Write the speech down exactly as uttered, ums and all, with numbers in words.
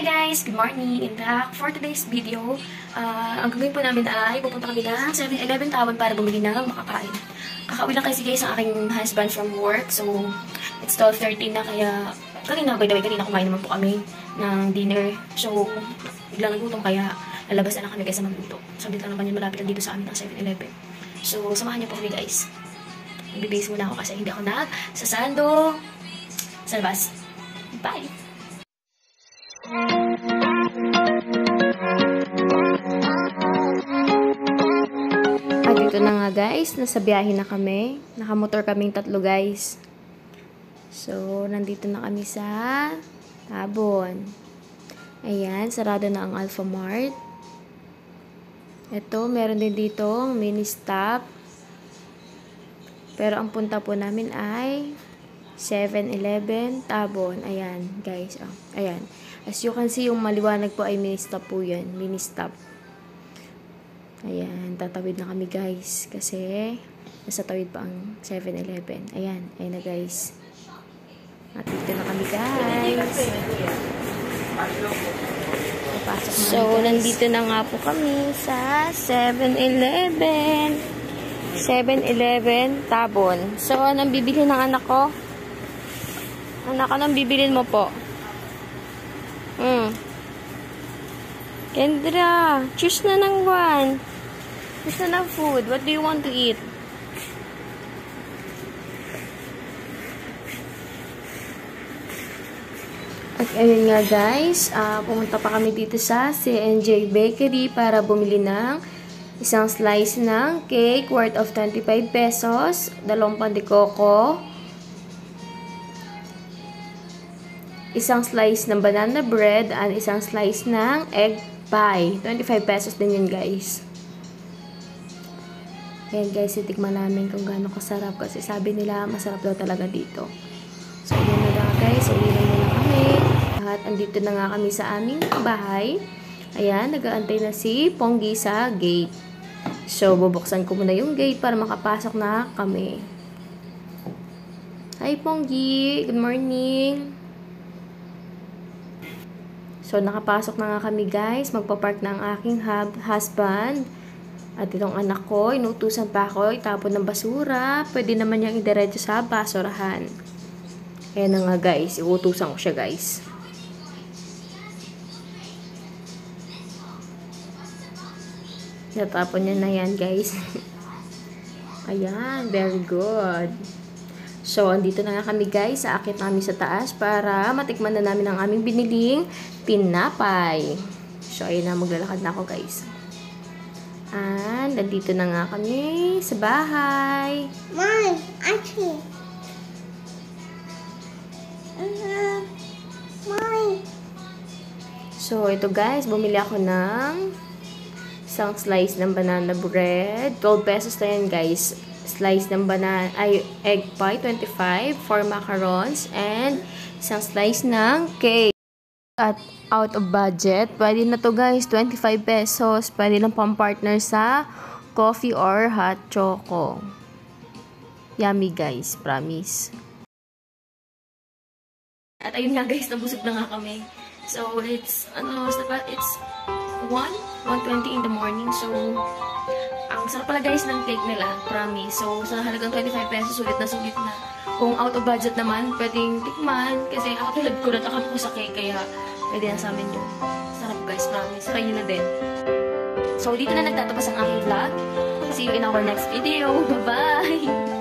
Hi guys! Good morning! In fact, for today's video, uh, ang gagawin po namin ay pupunta kami ng seven eleven Tawon para bumili ng makakain. Kakauwi lang kasi guys ang aking husband from work. So, it's twelve thirty na kaya kanina, by the way, kanina kumain naman po kami ng dinner. So, biglang nagutom kaya lalabas na lang kami guys sa magluto. So, dito lang naman yun malapit lang dito sa amin ng seven eleven. So, samahan niyo po kami guys. Magbibase muna ako kasi hindi ako nagsasando sa labas. Bye! At dito na nga guys, nasa biyahe na kami. Nakamotor kaming tatlo guys. So, nandito na kami sa Tabon. Ayan, sarado na ang Alphamart. Ito, meron din dito ang mini stop. Pero ang punta po namin ay seven eleven Tabon. Ayan, guys. Oh, ayan. As you can see, yung maliwanag po ay mini stop po yan. Mini stop. Ayan, tatawid na kami guys. Kasi, nasa tawid pa ang seven eleven. Ayan, ayan na guys. At dito na kami guys. Napasok na so, guys. Nandito na nga po kami sa seven eleven. seven eleven Tabon. So, anong bibili ng anak ko? Anak, anong bibilin mo po? Hmm. Kendra, choose na ng one. Choose na ng food. What do you want to eat? At ayun nga guys, uh, pumunta pa kami dito sa C and J Bakery para bumili ng isang slice ng cake worth of twenty-five pesos, dalawang pan de coco, isang slice ng banana bread, and isang slice ng egg pie. twenty-five pesos din yun guys. Ayan guys, itikman namin kung gaano kasarap kasi sabi nila masarap daw talaga dito. So, ayan na nga guys, uwi na muna kami. At andito na nga kami sa aming bahay. Ayan, nag-aantay na si Ponggi sa gate. So, bubuksan ko muna yung gate para makapasok na kami. Hi Ponggi! Good morning! So, nakapasok na nga kami guys. Magpapark na ang aking husband. At itong anak ko, inutusan pa ako itapon ng basura. Pwede naman niyang idiretso sa basurahan. Ayan na nga guys. Iutusan ko siya guys. Natapon niya na yan guys. Ayan. Very good. So, andito na nga kami guys. Aakit namin sa taas para matikman na namin ang aming biniling tinapay. So, ayun na. Maglalakad na ako guys. And, andito na nga kami sa bahay. Mom, actually. Uh, Mom. So, ito guys. Bumili ako ng isang slice ng banana bread. twelve pesos na yan guys. Slice ng banana, ay, egg pie, twenty-five, four macarons, and isang slice ng cake. At out of budget, pwede na to guys, twenty-five pesos. Pwede lang pang partner sa coffee or hot choco. Yummy guys, promise. At ayun nga guys, nabusog na nga kami. So, it's, ano, it's one twenty in the morning. So, ang sarap pala guys ng cake nila, promise. So, sa halagang twenty-five pesos, sulit na sulit na. Kung out of budget naman, pwedeng tikman. Kasi ako tulad ko, natakap ko sa cake, kaya pwede na sa amin yun. Sarap guys, promise. Try nyo na din. So, dito na nagtatapos ang aking vlog. See you in our next video. Bye-bye!